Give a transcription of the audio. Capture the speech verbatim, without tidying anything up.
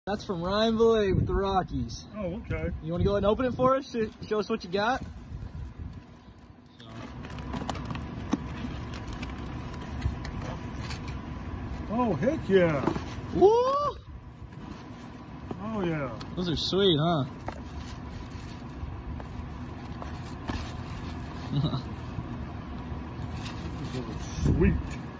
That's from Ryan Valet with the Rockies. Oh, okay. You want to go ahead and open it for us to show us what you got? So. Oh, heck yeah. Woo! Oh, yeah. Those are sweet, huh? Sweet.